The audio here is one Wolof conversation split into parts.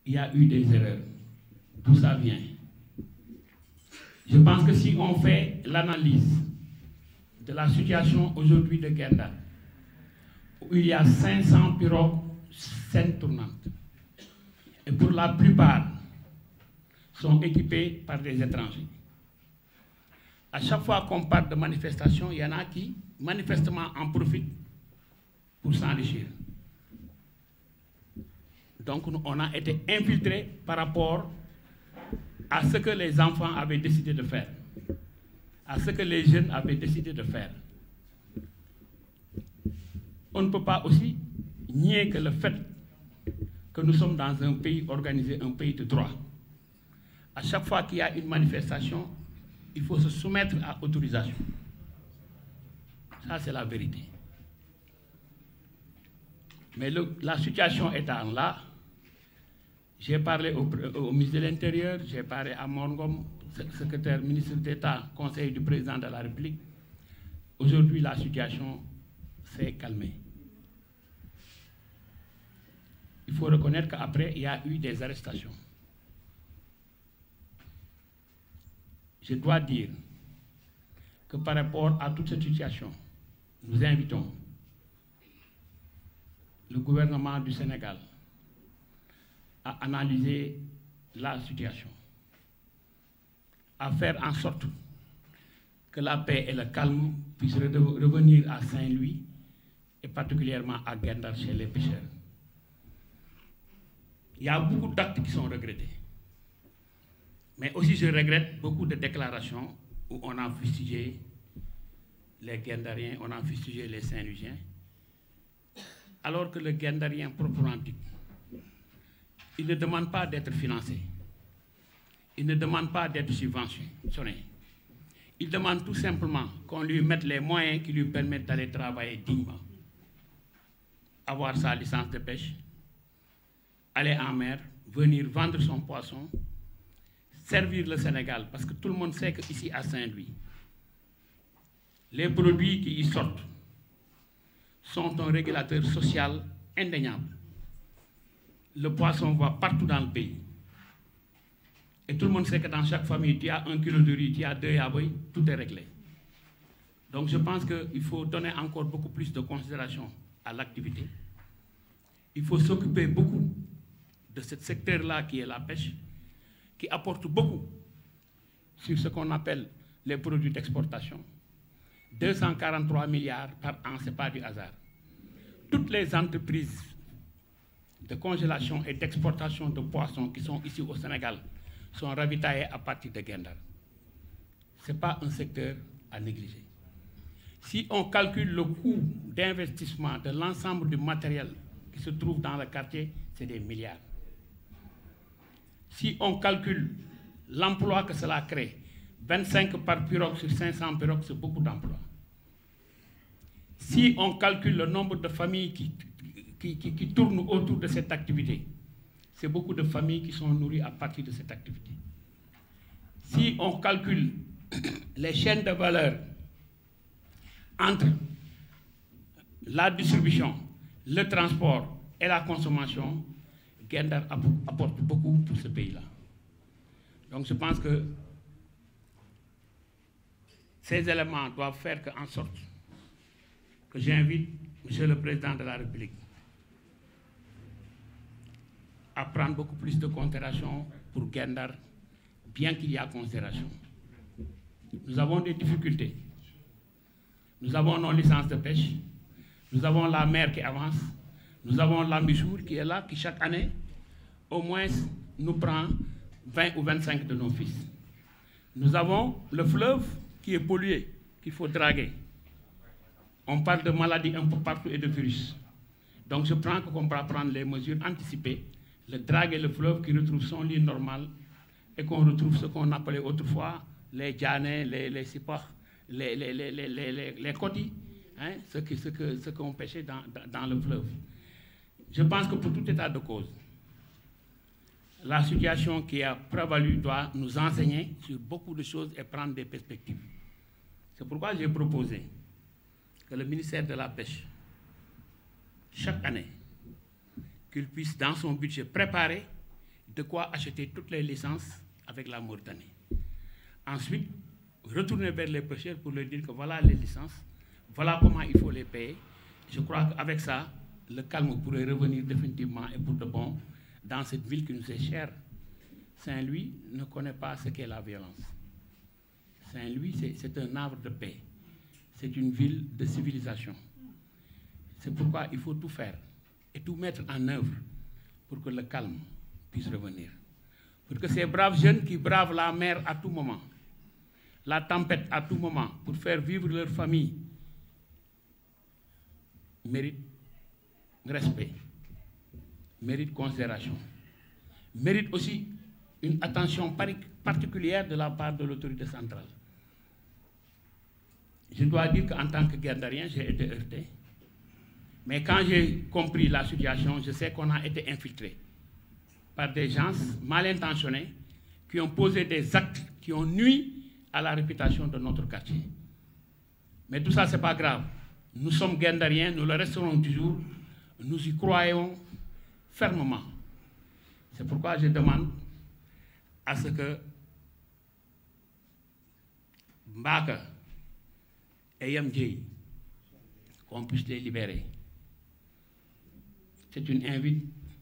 il y a eu des erreurs. D'où ça vient? Je pense que si on fait l'analyse de la situation aujourd'hui de Guet-Ndar, où il y a 500 pirogues scène tournante, et pour la plupart sont équipés par des étrangers. À chaque fois qu'on parle de manifestation, il y en a qui manifestement en profitent pour s'enrichir. Donc on a été infiltrés par rapport à ce que les enfants avaient décidé de faire, à ce que les jeunes avaient décidé de faire. On ne peut pas aussi nier que le fait que nous sommes dans un pays organisé, un pays de droit. À chaque fois qu'il y a une manifestation, il faut se soumettre à autorisation. Ça, c'est la vérité. Mais la situation étant là, j'ai parlé au ministre de l'Intérieur, j'ai parlé à Morngom, secrétaire ministre d'État, conseiller du président de la République. Aujourd'hui, la situation s'est calmée. Il faut reconnaître qu'après, il y a eu des arrestations. Je dois dire que par rapport à toute cette situation, nous invitons le gouvernement du Sénégal à analyser la situation, à faire en sorte que la paix et le calme puissent revenir à Saint-Louis et particulièrement à Guet-Ndar chez les pêcheurs. Il y a beaucoup d'actes qui sont regrettés. Mais aussi je regrette beaucoup de déclarations où on a fustigé les Guet-Ndariens, on a fustigé les Saint-Louisiens, alors que le Guet-Ndarien proprement dit, il ne demande pas d'être financé, il ne demande pas d'être subventionné, il demande tout simplement qu'on lui mette les moyens qui lui permettent d'aller travailler dignement, avoir sa licence de pêche, aller en mer, venir vendre son poisson, servir le Sénégal, parce que tout le monde sait qu'ici à Saint-Louis, les produits qui y sortent sont un régulateur social indéniable. Le poisson va partout dans le pays. Et tout le monde sait que dans chaque famille, tu as 1 kilo de riz, tu as 2 yaboy, tout est réglé. Donc je pense qu'il faut donner encore beaucoup plus de considération à l'activité. Il faut s'occuper beaucoup de ce secteur-là qui est la pêche, qui apporte beaucoup sur ce qu'on appelle les produits d'exportation. 243 milliards par an, ce n'est pas du hasard. Toutes les entreprises de congélation et d'exportation de poissons qui sont ici au Sénégal sont ravitaillées à partir de Guet-Ndar. Ce n'est pas un secteur à négliger. Si on calcule le coût d'investissement de l'ensemble du matériel qui se trouve dans le quartier, c'est des milliards. Si on calcule l'emploi que cela crée, 25 par pirogue sur 500 pirogues, c'est beaucoup d'emplois. Si on calcule le nombre de familles qui tournent autour de cette activité, c'est beaucoup de familles qui sont nourries à partir de cette activité. Si on calcule les chaînes de valeur entre la distribution, le transport et la consommation, Guet-Ndar apporte beaucoup pour ce pays-là. Donc je pense que ces éléments doivent faire en sorte que j'invite M. le Président de la République à prendre beaucoup plus de considération pour Guet-Ndar, bien qu'il y ait considération. Nous avons des difficultés. Nous avons nos licences de pêche, nous avons la mer qui avance, nous avons l'Ambijour qui est là, qui chaque année, au moins, nous prend 20 ou 25 de nos fils. Nous avons le fleuve qui est pollué, qu'il faut draguer. On parle de maladies un peu partout et de virus. Donc je prends qu'on va prendre les mesures anticipées, le draguer le fleuve qui retrouve son lit normal et qu'on retrouve ce qu'on appelait autrefois les djanais, les sipars, les cotis, hein, ce qu'on pêchait dans le fleuve. Je pense que pour tout état de cause, la situation qui a prévalu doit nous enseigner sur beaucoup de choses et prendre des perspectives. C'est pourquoi j'ai proposé que le ministère de la Pêche, chaque année, qu'il puisse dans son budget préparer de quoi acheter toutes les licences avec la Mauritanie. Ensuite, retourner vers les pêcheurs pour leur dire que voilà les licences, voilà comment il faut les payer. Je crois qu'avec ça, le calme pourrait revenir définitivement et pour de bon dans cette ville qui nous est chère. Saint-Louis ne connaît pas ce qu'est la violence. Saint-Louis, c'est un havre de paix. C'est une ville de civilisation. C'est pourquoi il faut tout faire et tout mettre en œuvre pour que le calme puisse revenir. Pour que ces braves jeunes qui bravent la mer à tout moment, la tempête à tout moment, pour faire vivre leur famille, méritent respect, méritent considération, méritent aussi une attention particulière de la part de l'autorité centrale. Je dois dire qu'en tant que guet-ndarien, j'ai été heurté. Mais quand j'ai compris la situation, je sais qu'on a été infiltré par des gens mal intentionnés qui ont posé des actes qui ont nui à la réputation de notre quartier. Mais tout ça, ce n'est pas grave. Nous sommes guet-ndariens, nous le resterons toujours, nous y croyons fermement. C'est pourquoi je demande à ce que Mbaka et Yamdjei, qu'on puisse les libérer. C'est une invite.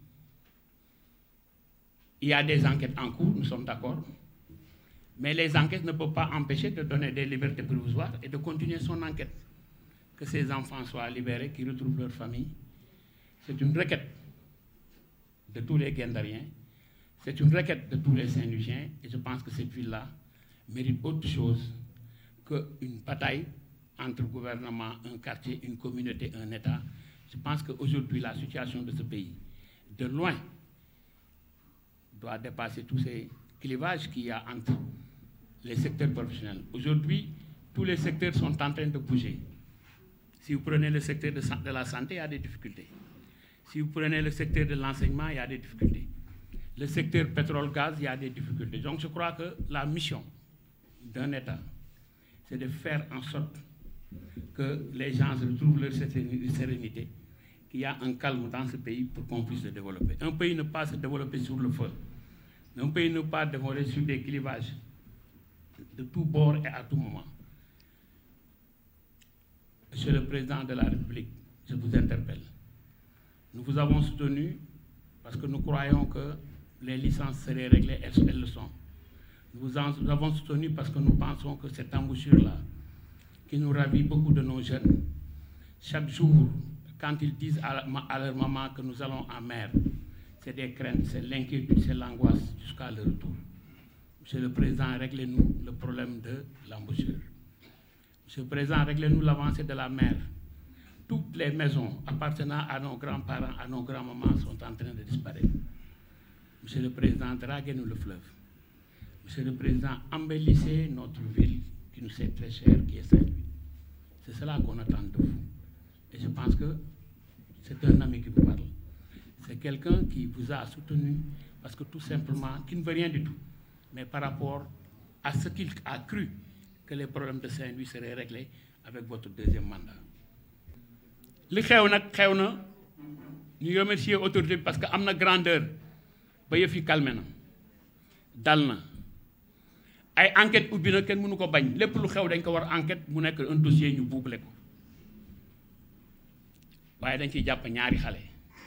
Il y a des enquêtes en cours, nous sommes d'accord. Mais les enquêtes ne peuvent pas empêcher de donner des libertés provisoires et de continuer son enquête. Que ces enfants soient libérés, qu'ils retrouvent leur famille. C'est une requête de tous les guet-ndariens. C'est une requête de tous les Saint-Louisiens. Et je pense que cette ville-là mérite autre chose qu'une bataille entre gouvernement, un quartier, une communauté, un État. Je pense qu'aujourd'hui, la situation de ce pays, de loin, doit dépasser tous ces clivages qu'il y a entre les secteurs professionnels. Aujourd'hui, tous les secteurs sont en train de bouger. Si vous prenez le secteur de la santé, il y a des difficultés. Si vous prenez le secteur de l'enseignement, il y a des difficultés. Le secteur pétrole-gaz, il y a des difficultés. Donc je crois que la mission d'un État, c'est de faire en sorte que les gens retrouvent leur sérénité, qu'il y a un calme dans ce pays pour qu'on puisse se développer. Un pays ne peut pas se développer sur le feu. Un pays ne peut pas se développer sur des clivages de tous bords et à tout moment. Monsieur le Président de la République, je vous interpelle. Nous vous avons soutenu parce que nous croyons que les licences seraient réglées, elles le sont. Nous vous avons soutenu parce que nous pensons que cette embouchure-là, qui nous ravit beaucoup de nos jeunes, chaque jour, quand ils disent à leur maman que nous allons en mer, c'est des craintes, c'est l'inquiétude, c'est l'angoisse jusqu'à le retour. Monsieur le Président, réglez-nous le problème de l'embouchure. Monsieur le Président, réglez-nous l'avancée de la mer. Toutes les maisons appartenant à nos grands-parents, à nos grands-mamans sont en train de disparaître. Monsieur le Président, draguez-nous le fleuve. Monsieur le Président, embellissez notre ville qui nous est très chère, qui est Saint-Louis. C'est cela qu'on attend de vous. Et je pense que c'est un ami qui vous parle. C'est quelqu'un qui vous a soutenu parce que tout simplement, qui ne veut rien du tout, mais par rapport à ce qu'il a cru que les problèmes de Saint-Louis seraient réglés avec votre deuxième mandat. Li xew nag xew na ñu remercier autorité parce que am na grandeur ba yëf yi calmé na dal na ay enquête ubbi na kenn mënu ko bañ lépp lu xew dañ ko war enquête mu nekk un dossier ñu boucler ko waaye dañ ciy jàpp ñaari xale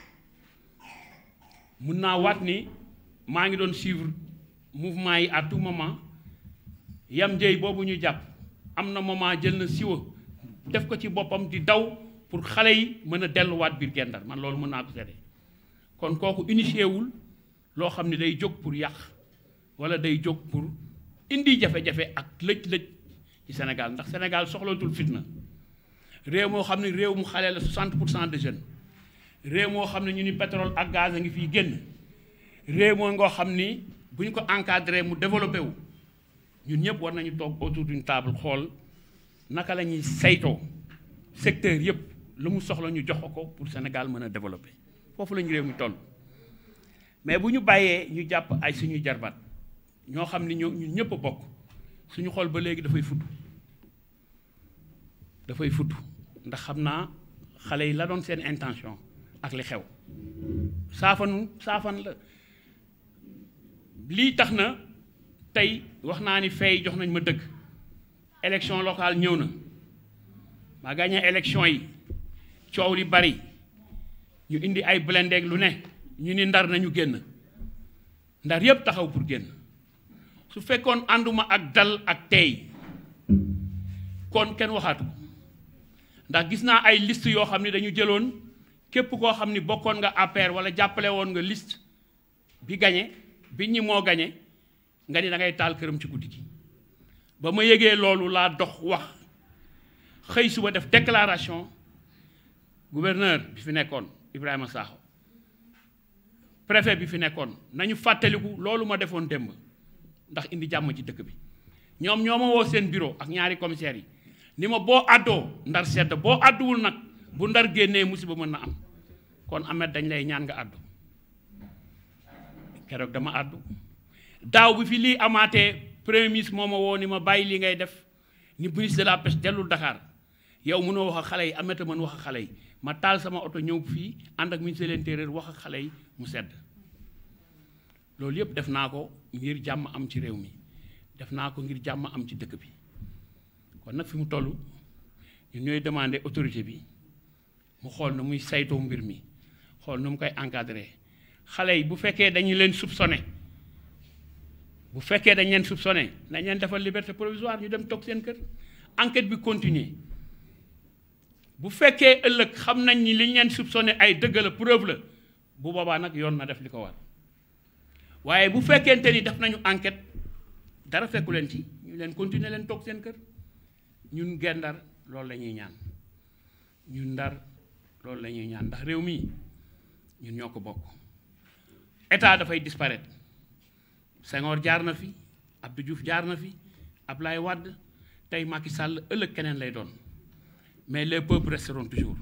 mun naa waat ni maa ngi doon suivre mouvement yi à tout moment Yamdjei boobu ñu jàpp am na moment jël na siwa def ko ci boppam di daw pour xale yi mën a delluwaat biir Guet-Ndar man loolu mën naa ko seede kon kooku initié wul loo xam ne day jóg pour yàq wala day jóg pour indi jafe-jafe ak lëj-lëj ci Sénégal ndax Sénégal soxlootul fitna réew moo xam ne réew mu xale la 60% de jeunes réew moo xam ne ñu ni pétrole ak gaz a ngi fii génn réew moo ngoo xam ni bu ñu ko encadré mu développé wu ñun ñëpp war nañu toog autour d'une table xool naka la ñuy saytoo secteur yëpp lu mu soxla ñu jox ko pour Sénégal mën a développer foofu la ñu réew mi toll mais bu ñu bàyyee ñu jàpp ay suñuy jarbaat ñoo xam ni ñun ñëpp a bokk suñu xol ba léegi dafay fudd ndax xam naa xale yi la doon seen intention ak li xew saafan la lii tax na tey wax naa ni fay jox nañ ma dëgg élection locale ñëw na ma gagné élection yi coow li bari ñu indi ay blindé lu ne ñu ni Ndar nañu génn Ndar yépp taxaw pour génn su fekkoon ànduma ak dal ak tey kon kenn waxaatu ko ndax gis naa ay liste yoo xam ne dañu jëloon képp koo xam ni bokkoon nga APR wala jàppale woon nga liste bi gagné bi ñi moo gagné nga ni da ngay taal këram ci guddi gi ba ma yëgee loolu laa dox wax xëy suba def déclaration gouverneur bi fi nekkoon Ibrahima Sakho préfet bi fi nekkoon nañu fàttaliku loolu ma defoon démb ndax indi jàmm ci dëkk bi ñoom ñoo ma woo seen bureau ak ñaari commissaires yi ni ma boo àddoo Ndar sedd boo àdduwul nag bu Ndar génnee musiba mën na am kon Ahmed dañ lay ñaan nga àddu keroog dama àddu daaw bi fi lii amaatee premier ministre moo ma woo ni ma bàyyi li ngay def ni ministre de la pêche dellul Dakar yow mënoo wax ak xale yi Ahmed a mën wax ak xale yi ma taal sama oto ñëw fii ànd ak ministre de l'intérieur wax ak xale yi mu sedd loolu yëpp def naa ko ngir jàmm am ci réew mi def naa ko ngir jàmm am ci dëkk bi kon nag fi mu toll ñun ñooy demander autorité bi mu xool na muy saytoo mbir mi xool nu mu koy encadrer xale yi bu fekkee dañu leen soupçonné nañ leen defal liberté provisoire ñu dem toog seen kër enquête bi continuer bu fekkee ëllëg xam nañ ni li ñu leen soupçonné ay dëgg la preuve la bu boobaa nag yoon na def li ko war waaye bu fekkente ni def nañu enquête dara fekku leen ci ñu leen continuer leen toog seen kër ñun Guet Ndar loolu la ñuy ñaan ñun Ndar loolu la ñuy ñaan ndax réew mi ñun ñoo ko bokk état dafay disparaître Senghor jaar na fi Abdou Diouf jaar na fi Ablaye Wade tey Macky Sall ëllëg keneen lay doon mais les peuples resteront toujours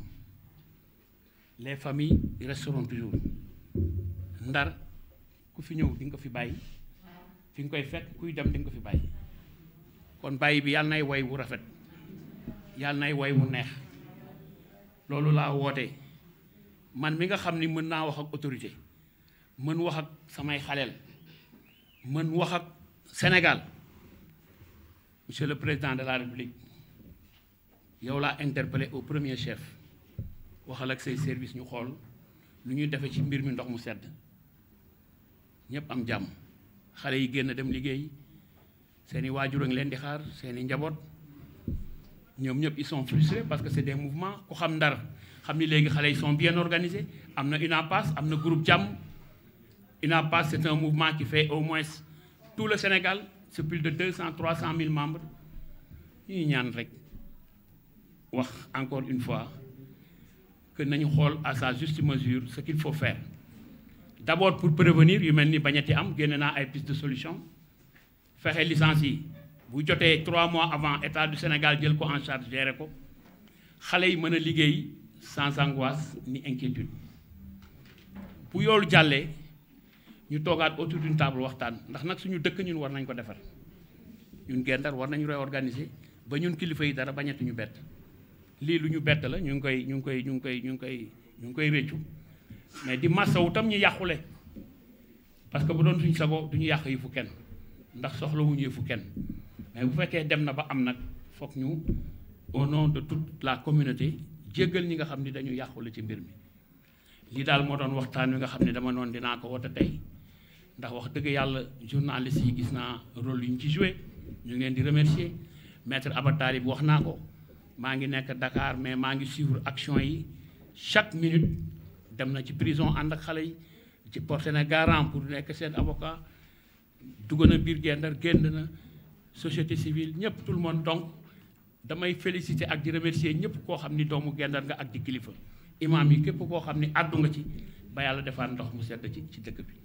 les familles resteront toujours Ndar ku fi ñëw di nga ko fi bàyyi fi nga koy fekk kuy dem di nga ko fi bàyyi kon bàyyi bi yàlla nay woy wu rafet yàlla nay woy wu neex loolu laa woote man mi nga xam ni mën naa wax ak autorité mën wax ak samay xaleel mën wax ak Sénégal monsieur le président de la République yow laa interpellé au premier chef waxal ak say service ñu xool lu ñuy defee ci mbir mi ndox mu sedd ñëpp am jàmm xale yi génn dem liggéey seeni waajur a ngi leen di xaar seeni njaboot ñoom ñëpp ils sont frustrés parce que c'est des mouvements ku xam Ndar xam ni léegi xale yi sont bien organisés am na UNAPAS am na groupe jàmm UNAPAS c'est un mouvement qui fait au moins tout le Sénégal c'est plus de 200-300 000 membres ñuy ñaan rek wax encore une fois que nañu xool à sa juste mesure ce qu'il faut faire d'abord pour prévenir yu mel ni bañati am génne naa ay piste de solution fexe licence yi bu jotee 3 mois avant état du Sénégal jël ko en charge gérer ko xale yi mën a liggéey sans angoisse ni inquiétude bu yoolu jàllee ñu toogaat autour d'une table waxtaan ndax nag suñu dëkk ñun war nañ ko defar ñun Guet Ndar war nañu réorganiser ba ñun kilifa yi dara bañati ñu bett lii lu ñu bett la ñu ngi koy réccu mais di massawu tam ñu yàqule parce que bu doon suñ sago du ñu yàq yëfu kenn ndax soxlawuñu yëfu kenn mais bu fekkee dem na ba am nag foog ñu au nom de toute la communauté jéggal ñi nga xam ni dañu yàqule ci mbir mi lii daal moo doon waxtaan wi nga xam ne dama noonu dinaa ko woote tey ndax wax dëgg yàlla journaliste yi gis naa rôle yu ñu ci joué ñu ngi leen di remercier maître Abatari bi wax naa ko maa ngi nekk Dakar mais maa ngi suivre action yi chaque minute dem na ci prison ànd ak xale yi ci porté na garant pour nekk seen avocat dugg na biir Guet Ndar génn na société civile ñëpp tout le monde donc damay féliciter ak di remercier ñëpp koo xam ni doomu Guet Ndar nga ak di kilifa imam yi képp koo xam ni àddu nga ci ba yàlla defaat ndox mu sedd ci dëkk bi